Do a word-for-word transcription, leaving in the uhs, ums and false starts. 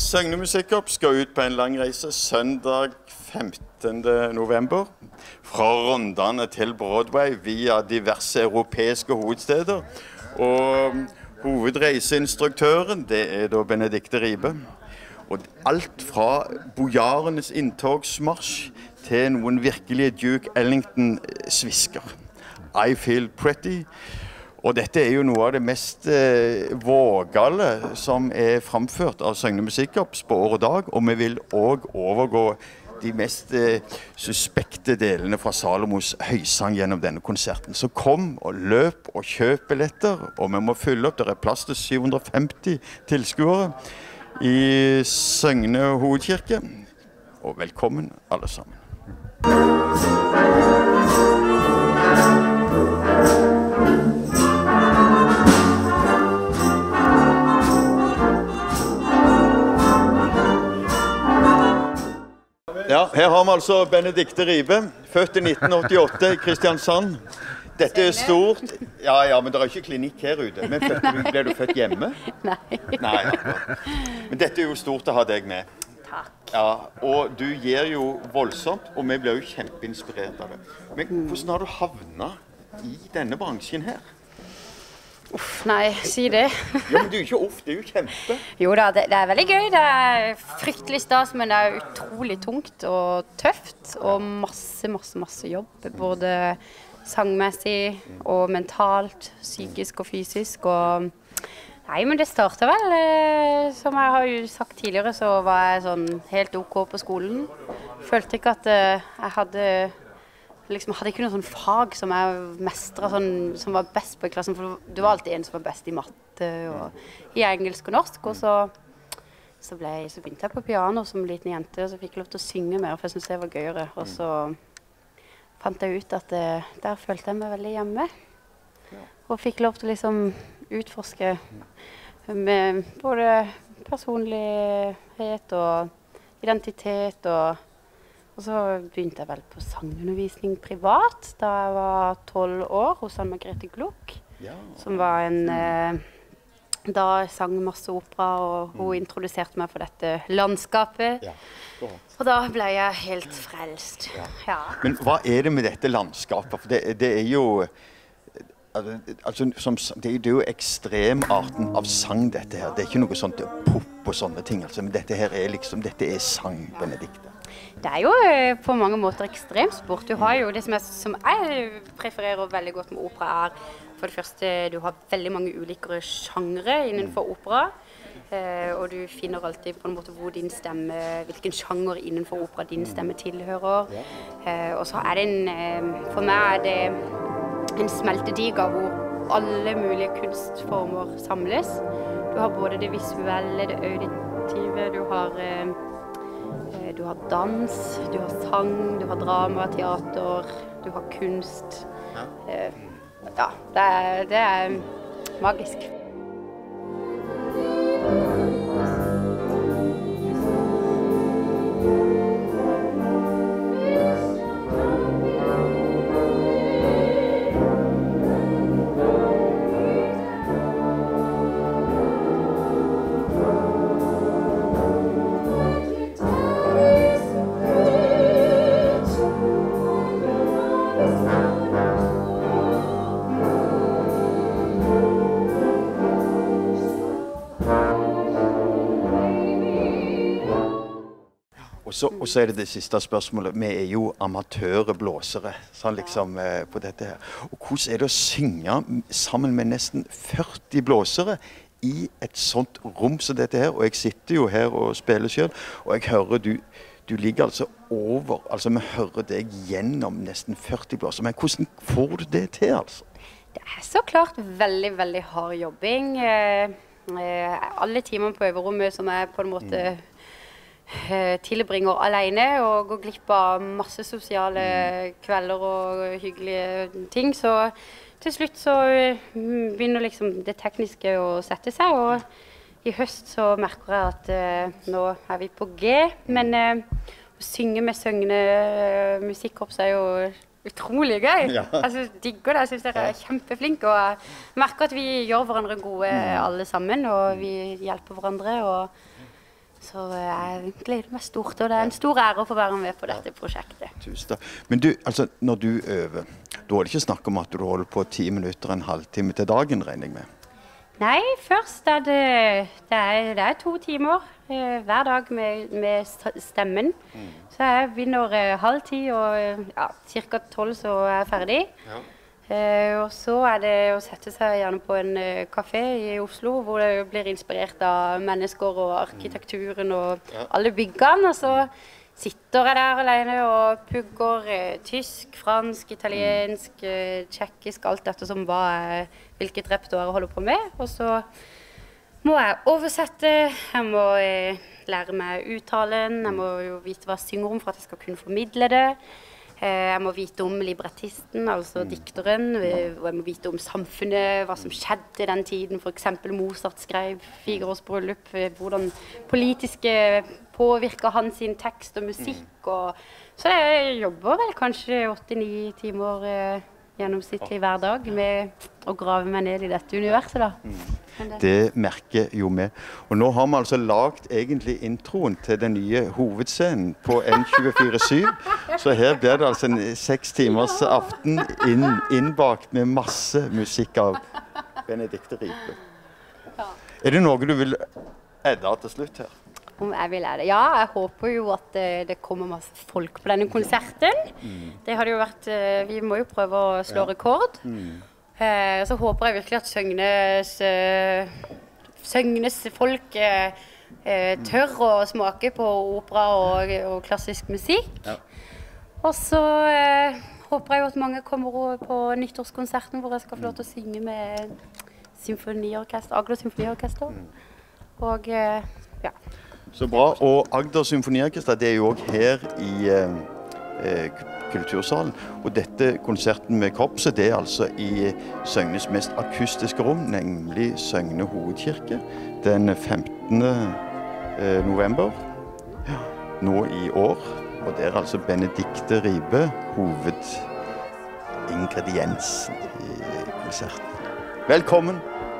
Søgne Musikkorps skal ut på en lang reise søndag femtende november fra Rondane til Broadway via diverse europeiske hovedsteder. Og hovedreiseinstruktøren, det er da Benedikte Ribe. Og alt fra bojarenes inntogsmarsj til noen virkelige Duke Ellington-svisker. I Feel Pretty. Og dette er jo noe av det mest eh, vågale som er framført av Søgne Musikkorps på år og dag, og vi vil også overgå de mest eh, suspekte delene fra Salomos høysang gjennom denne konserten. Så kom og løp og kjøp billetter, og vi må fylle opp. Det er plass til syv hundre og femti tilskuere i Søgne hovedkirke. Og velkommen alle sammen. Ja, her har vi altså Benedikte Ribe, født i nitten åttiåtte i Kristiansand. Dette er stort. Ja, ja, men det er ikke klinikk her ute. Men fødte, ble du født hjemme? Nei. Nei, ja. Men dette er jo stort å ha deg med. Takk. Ja, og du gir jo voldsomt, og vi blir jo kjempeinspirert av det. Men hvordan har du havnet i denne bransjen her? Uff, nei, si det. Ja, men det er jo ikke uff, det er jo kjempe. Jo da, det, det er veldig gøy. Det er fryktelig stas, men det er utrolig tungt og tøft. Og masse, masse, masse jobb. Både sangmessig og mentalt, psykisk og fysisk. Og nei, men det startet vel. Eh, som jeg har jo sagt tidligere, så var jeg sånn helt ok på skolen. Følte ikke at eh, jeg hadde... Liksom, hadde ikke noe sånn fag som jeg mestret, sånn, som var best på i klassen, for du var alltid en som var best i matte og i engelsk og norsk, og så, så, ble, så begynte jeg på piano som liten jente, og så fikk jeg lov til å synge mer, for jeg syntes det var gøyere, og så fant jeg ut at det, der følte jeg meg veldig hjemme, og fikk lov til å liksom utforske med både personlighet og identitet og Og så begynte jeg vel på sangundervisning privat da jeg var tolv år hos Anne Margrethe Gluck, ja. Som var en, eh, da sang masse opera, og hun mm. introduserte meg for dette landskapet. Ja. Og da ble jeg helt frelst. Ja. Ja. Men hva er det med dette landskapet? For det, det er jo... Altså, som, det er jo ekstremarten av sang dette her. Det er ikke noe sånt pop og sånne ting. Altså. Men dette her er liksom, dette er sang, Benedikte. Det er jo på mange måter ekstremsport. Du har jo det som, er, som jeg prefererer veldig godt med opera er, for det første, du har veldig mange ulike sjangre innenfor opera. Eh, og du finner alltid på en måte hvor din stemme, hvilken sjanger innenfor opera din stemme tilhører. Eh, og så er det en, eh, for meg er det en smeltediger hvor alle mulige kunstformer samles. Du har både det visuelle, det auditive, du har, eh, du har dans, du har sang, du har drama, teater, du har kunst. Ja, eh, ja det, er, det er magisk. Så, og så er det det siste spørsmålet. Vi er jo amatøre blåsere sånn liksom, eh, på dette her. Og hvordan er det å synge sammen med nesten førti blåsere i et sånt rom som dette her? Og jeg sitter jo her og spiller selv, og jeg hører du, du ligger altså over, altså vi hører deg gjennom nesten førti blåsere. Men hvordan får du det til, altså? Det er så klart veldig, veldig hard jobbing. Eh, eh, alle timer på øverrommet som er på en måte... Mm. tilbringer alene og går glipp av masse sosiale kvelder og hyggelige ting, så til slutt så begynner liksom det tekniske å sette seg, og i høst så merker jeg at uh, nå er vi på G, men uh, å synge med Søgne Musikkorps er jo utrolig gøy. Ja. Altså, digger det, jeg synes dere er kjempeflinke, og jeg merker at vi gjør hverandre gode alle sammen, og vi hjelper hverandre, og Så jeg gleder meg stort, og det er en stor ære å få være med på dette prosjektet. Tusen takk. Men du, altså, når du øver, da er det ikke snakk om at du holder på ti minutter, en halvtime til dagen, regner jeg med? Nei, først er det, det, er, det er to timer eh, hver dag med, med stemmen. Mm. Så jeg begynner eh, halv ti, og ja, cirka tolv så er jeg ferdig. Ja. Eh, og så er det å sette seg gjerne på en uh, kafé i Oslo, hvor det blir inspirert av mennesker og arkitekturen og ja. alle byggene. Og så sitter jeg der alene og pugger eh, tysk, fransk, italiensk, eh, tjekkisk, alt dette som var, eh, hvilket repertoire jeg holder på med. Og så må jeg oversette, jeg må eh, lære meg uttalen, jeg må jo vite hva jeg synger om for at jeg skal kunne formidle det. Jeg må vite om librettisten, altså dikteren, og jeg må vite om samfunnet, hva som skjedde den tiden. For eksempel Mozart skrev Figaros bryllup, hvordan politiske påvirker han sin tekst og musikk. Og så jeg jobber vel kanskje åtte-ni timer eh, gjennomsnittlig hver dag med å grave meg ned i dette universet da. Det, det merker jo vi. Og nå har vi altså lagt egentlig introen til den nye hovedscenen på N tjuefire syv. Så her blir det altså en seks timers aften inn, innbakt med masse musikk av Benedicte Ribe. Er det noe du vil edde til slutt her? Om jeg vil er det. Ja, jeg håper jo at det, det kommer masse folk på denne konserten. Mm. Det hadde jo vært, vi må jo prøve å slå ja. rekord. Mm. Eh, så håper jeg virkelig at Søgnes, eh, Søgnes folk eh, tør å smake på opera og, og klassisk musikk. Ja. Og så eh, håper jeg jo at mange kommer over på nyttårskonserten hvor jeg skal få lov til å synge med symfoniorkester, Agder Symfoniorkester. Mm. Og eh, ja. Så bra. Og Agder Symfoniorkester, det er jo også her i eh, Kultursalen. Og dette konserten med korpset, det er altså i Søgnes mest akustiske rom, nemlig Søgne hovedkirke, den femtende november, ja, nå i år. Og det er altså Benedicte Ribe, hovedingrediensen i konserten. Velkommen!